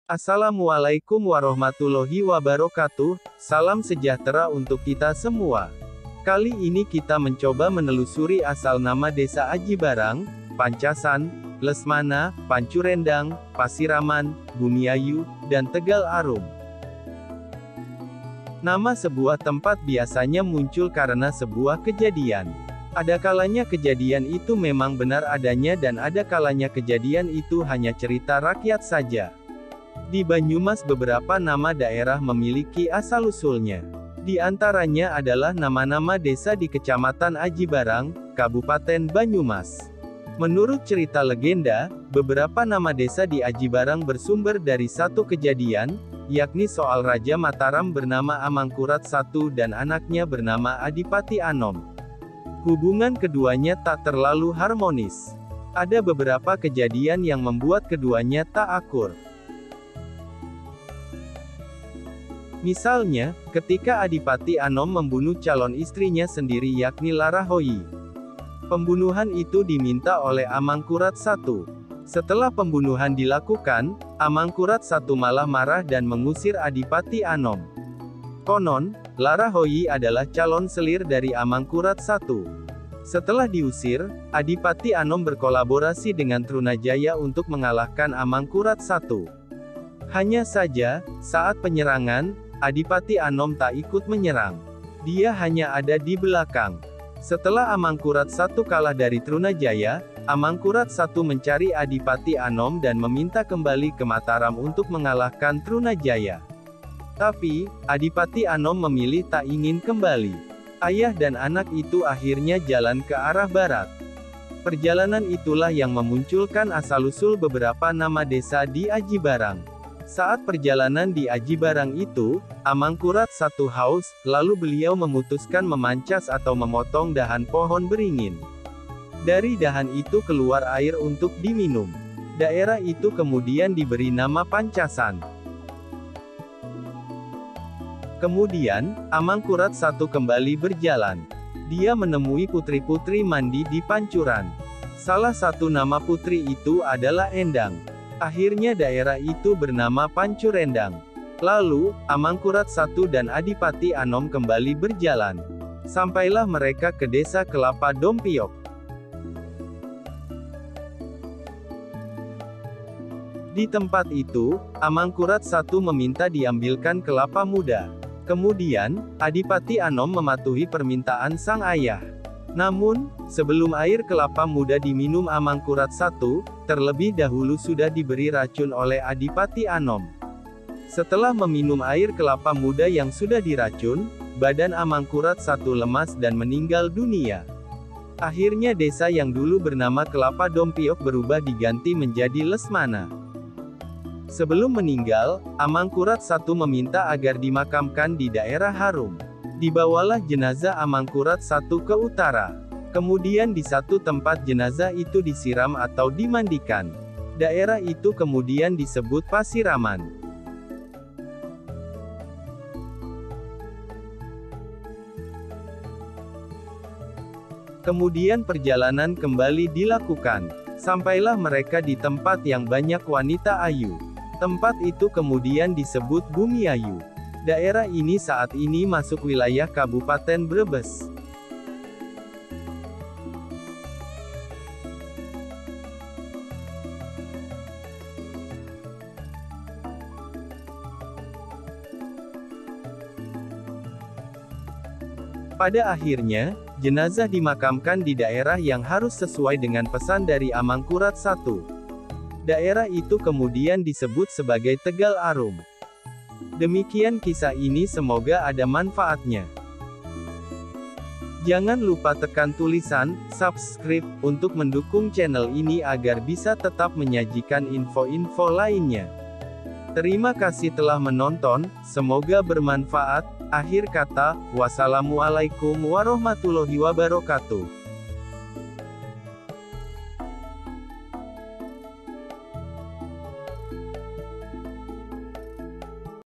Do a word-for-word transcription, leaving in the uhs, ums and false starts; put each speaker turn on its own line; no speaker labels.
Assalamualaikum warahmatullahi wabarakatuh, salam sejahtera untuk kita semua. Kali ini kita mencoba menelusuri asal nama desa Aji Barang, Pancasan, Lesmana, Pancurendang, Pasiraman, Bumiayu, dan Tegal Arum. Nama sebuah tempat biasanya muncul karena sebuah kejadian. Ada kalanya kejadian itu memang benar adanya dan ada kalanya kejadian itu hanya cerita rakyat saja. Di Banyumas beberapa nama daerah memiliki asal-usulnya. Di antaranya adalah nama-nama desa di Kecamatan Aji Barang, Kabupaten Banyumas. Menurut cerita legenda, beberapa nama desa di Aji Barang bersumber dari satu kejadian, yakni soal Raja Mataram bernama Amangkurat I dan anaknya bernama Adipati Anom. Hubungan keduanya tak terlalu harmonis. Ada beberapa kejadian yang membuat keduanya tak akur. Misalnya, ketika Adipati Anom membunuh calon istrinya sendiri yakni Larahoyi. Pembunuhan itu diminta oleh Amangkurat I. Setelah pembunuhan dilakukan, Amangkurat I malah marah dan mengusir Adipati Anom. Konon, Larahoyi adalah calon selir dari Amangkurat I. Setelah diusir, Adipati Anom berkolaborasi dengan Trunajaya untuk mengalahkan Amangkurat I. Hanya saja, saat penyerangan, Adipati Anom tak ikut menyerang. Dia hanya ada di belakang. Setelah Amangkurat I kalah dari Trunajaya, Amangkurat I mencari Adipati Anom dan meminta kembali ke Mataram untuk mengalahkan Trunajaya. Tapi, Adipati Anom memilih tak ingin kembali. Ayah dan anak itu akhirnya jalan ke arah barat. Perjalanan itulah yang memunculkan asal-usul beberapa nama desa di Aji Barang. Saat perjalanan di Aji Barang itu, Amangkurat I haus, lalu beliau memutuskan memancas atau memotong dahan pohon beringin. Dari dahan itu keluar air untuk diminum. Daerah itu kemudian diberi nama Pancasan. Kemudian, Amangkurat I kembali berjalan. Dia menemui putri-putri mandi di Pancuran. Salah satu nama putri itu adalah Endang. Akhirnya daerah itu bernama Pancurendang. Lalu, Amangkurat I dan Adipati Anom kembali berjalan. Sampailah mereka ke desa Kelapa Dompiok. Di tempat itu, Amangkurat I meminta diambilkan kelapa muda. Kemudian, Adipati Anom mematuhi permintaan sang ayah. Namun, sebelum air kelapa muda diminum Amangkurat I, terlebih dahulu sudah diberi racun oleh Adipati Anom. Setelah meminum air kelapa muda yang sudah diracun, badan Amangkurat I lemas dan meninggal dunia. Akhirnya desa yang dulu bernama Kelapa Dompiok berubah diganti menjadi Lesmana. Sebelum meninggal, Amangkurat I meminta agar dimakamkan di daerah Harum. Dibawalah jenazah Amangkurat I ke utara. Kemudian di satu tempat jenazah itu disiram atau dimandikan. Daerah itu kemudian disebut Pasiraman. Kemudian perjalanan kembali dilakukan. Sampailah mereka di tempat yang banyak wanita ayu. Tempat itu kemudian disebut Bumiayu. Daerah ini saat ini masuk wilayah Kabupaten Brebes. Pada akhirnya, jenazah dimakamkan di daerah yang harus sesuai dengan pesan dari Amangkurat I. Daerah itu kemudian disebut sebagai Tegal Arum. Demikian kisah ini, semoga ada manfaatnya. Jangan lupa tekan tulisan subscribe untuk mendukung channel ini agar bisa tetap menyajikan info-info lainnya. Terima kasih telah menonton, semoga bermanfaat. Akhir kata, wassalamualaikum warahmatullahi wabarakatuh.